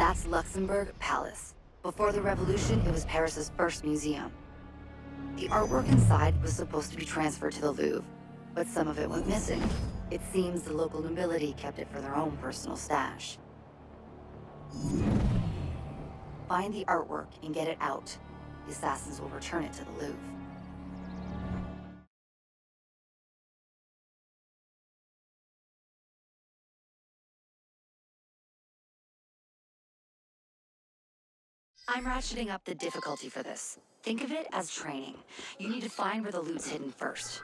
That's Luxembourg Palace. Before the revolution, it was Paris's first museum. The artwork inside was supposed to be transferred to the Louvre, but some of it went missing. It seems the local nobility kept it for their own personal stash. Find the artwork and get it out. The assassins will return it to the Louvre. I'm ratcheting up the difficulty for this. Think of it as training. You need to find where the loot's hidden first.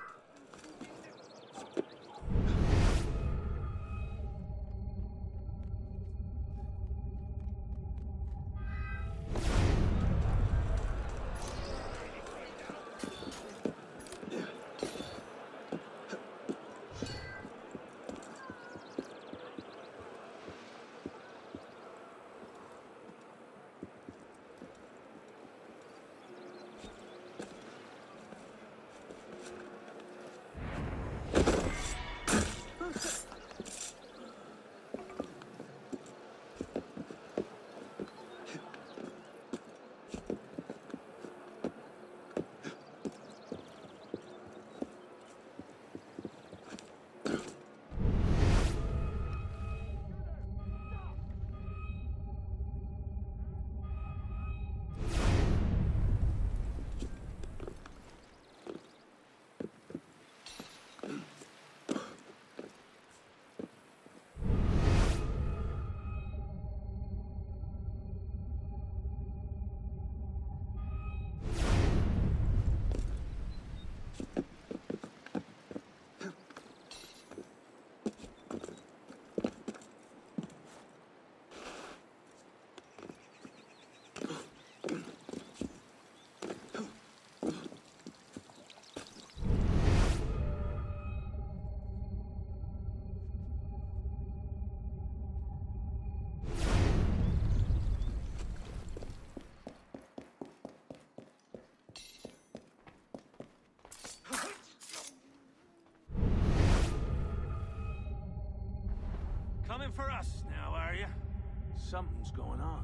Coming for us now, are you? Something's going on.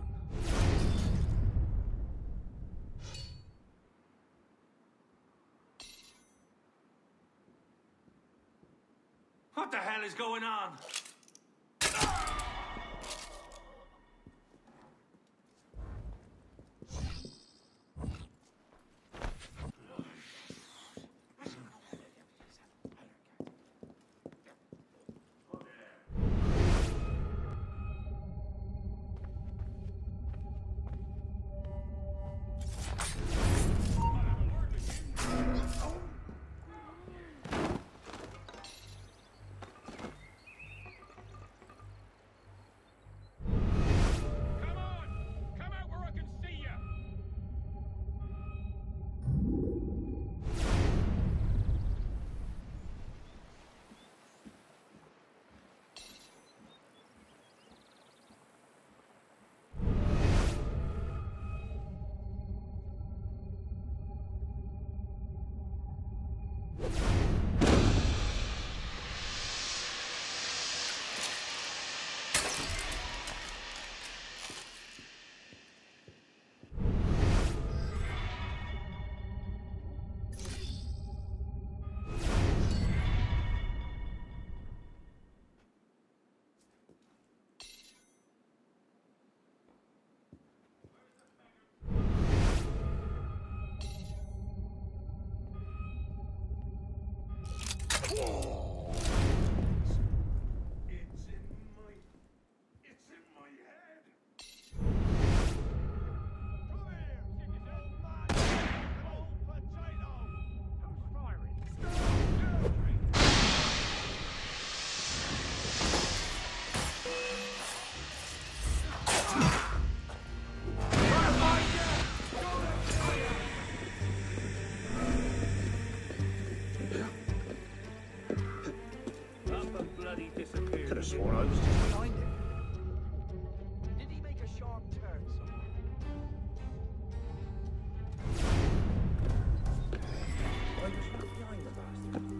What the hell is going on? Could have sworn I was just behind him. Did he make a sharp turn somewhere? I was right behind the bastard.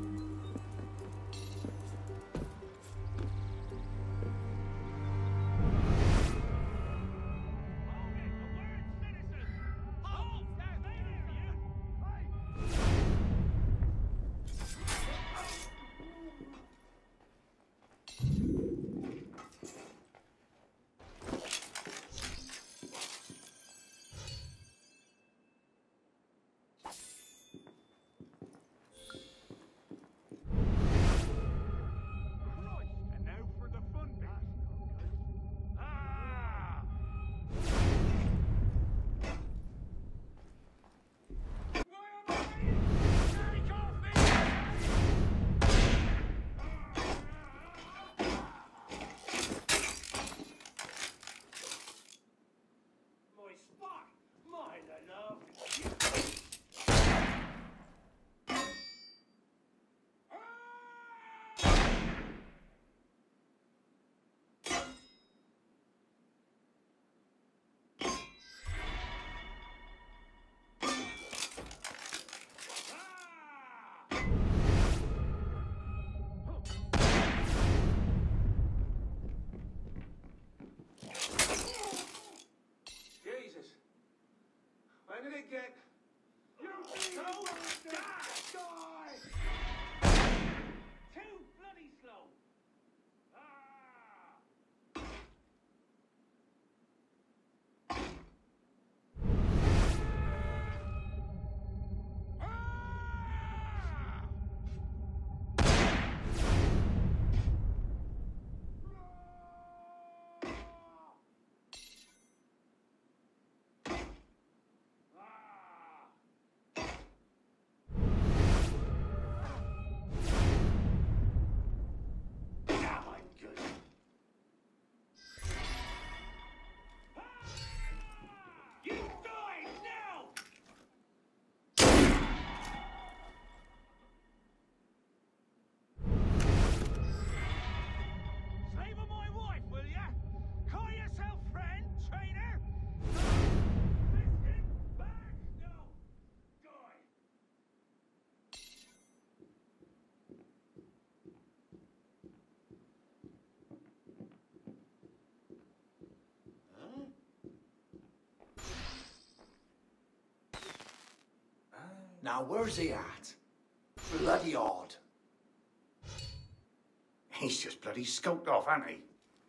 get... You so die! Too bloody slow. Ah! Now, where's he at? Bloody odd. He's just bloody scoped off, hasn't he?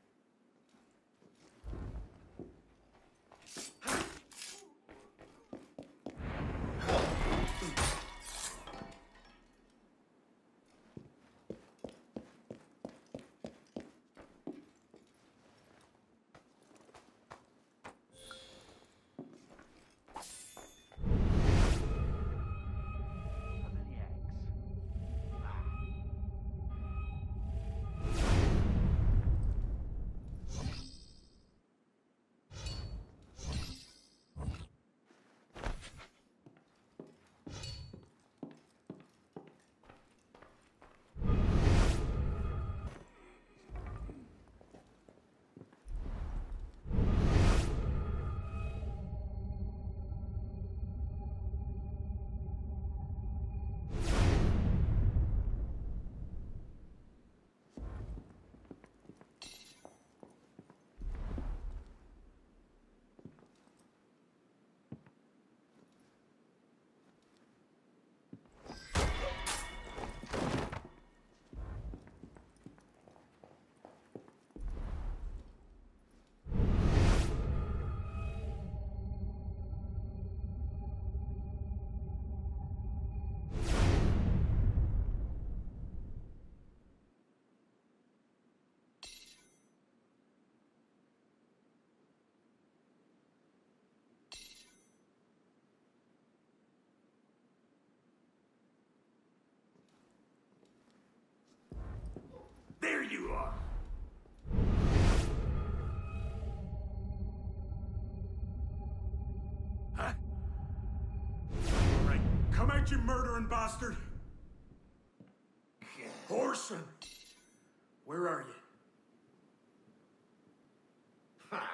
There you are! Huh? All right, come at you, murdering bastard! Orson! Where are you? Ha!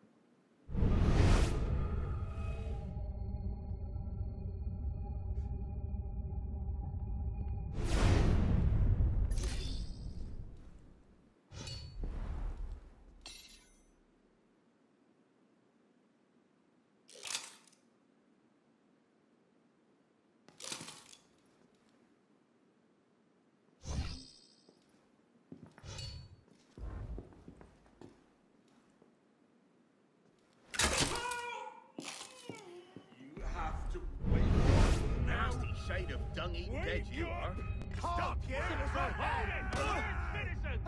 Nasty shade of dung-eating dead you are. Stop! Citizen! Hold it! Citizen!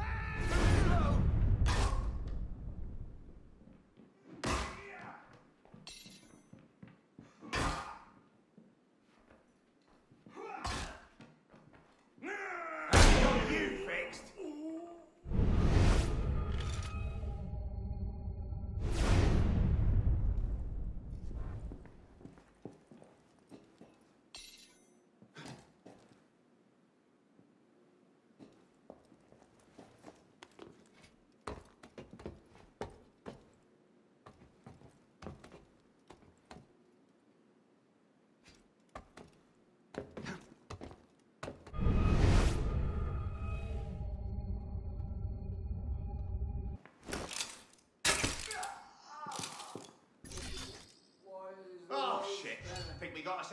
You fixed.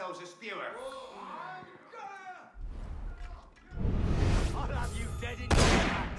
yourselves a spewer. I'll have you dead in your tracks.